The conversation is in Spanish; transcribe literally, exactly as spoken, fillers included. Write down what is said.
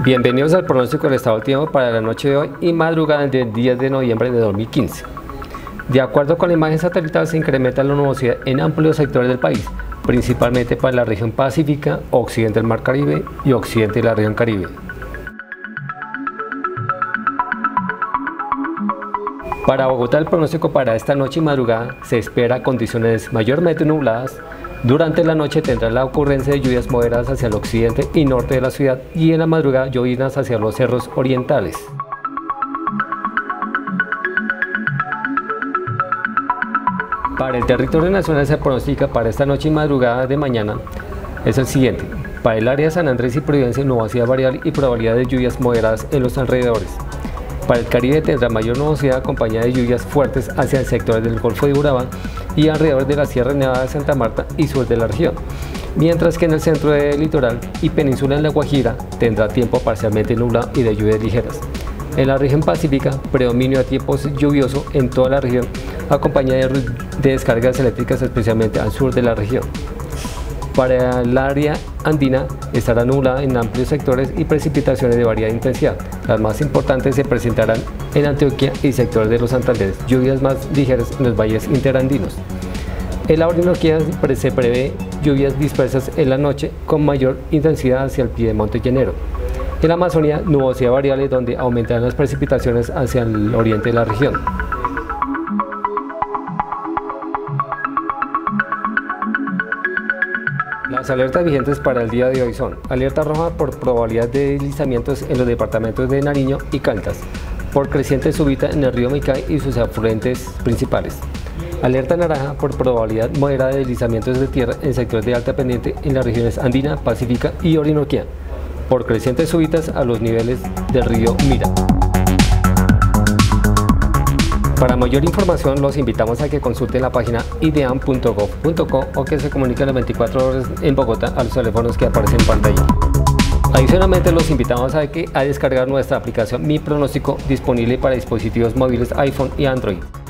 Bienvenidos al pronóstico del estado del tiempo para la noche de hoy y madrugada del diez de noviembre de dos mil quince. De acuerdo con la imagen satelital, se incrementa la nubosidad en amplios sectores del país, principalmente para la región pacífica, occidente del Mar Caribe y occidente de la región Caribe. Para Bogotá, el pronóstico para esta noche y madrugada se espera condiciones mayormente nubladas. Durante la noche tendrá la ocurrencia de lluvias moderadas hacia el occidente y norte de la ciudad y en la madrugada lloviznas hacia los cerros orientales. Para el territorio nacional se pronostica para esta noche y madrugada de mañana es el siguiente. Para el área de San Andrés y Providencia, nubosidad variable y probabilidad de lluvias moderadas en los alrededores. Para el Caribe tendrá mayor nubosidad acompañada de lluvias fuertes hacia el sector del Golfo de Urabá y alrededor de la Sierra Nevada de Santa Marta y sur de la región, mientras que en el centro del litoral y península en La Guajira tendrá tiempo parcialmente nublado y de lluvias ligeras. En la región pacífica, predominio de tiempo lluvioso en toda la región, acompañada de descargas eléctricas especialmente al sur de la región. Para el área andina estará nublada en amplios sectores y precipitaciones de variada intensidad. Las más importantes se presentarán en Antioquia y sectores de los Santanderes, lluvias más ligeras en los valles interandinos. En la Orinoquía se prevé lluvias dispersas en la noche con mayor intensidad hacia el piedemonte llanero. En la Amazonía, nubosidad variable donde aumentarán las precipitaciones hacia el oriente de la región. Las alertas vigentes para el día de hoy son: alerta roja por probabilidad de deslizamientos en los departamentos de Nariño y Caldas, por creciente súbita en el río Micay y sus afluentes principales. Alerta naranja por probabilidad moderada de deslizamientos de tierra en sectores de alta pendiente en las regiones andina, pacífica y orinoquia, por crecientes súbitas a los niveles del río Mira. Para mayor información los invitamos a que consulten la página ideam punto gov punto co o que se comuniquen las veinticuatro horas en Bogotá a los teléfonos que aparecen en pantalla. Adicionalmente los invitamos a, que, a descargar nuestra aplicación Mi Pronóstico, disponible para dispositivos móviles iPhone y Android.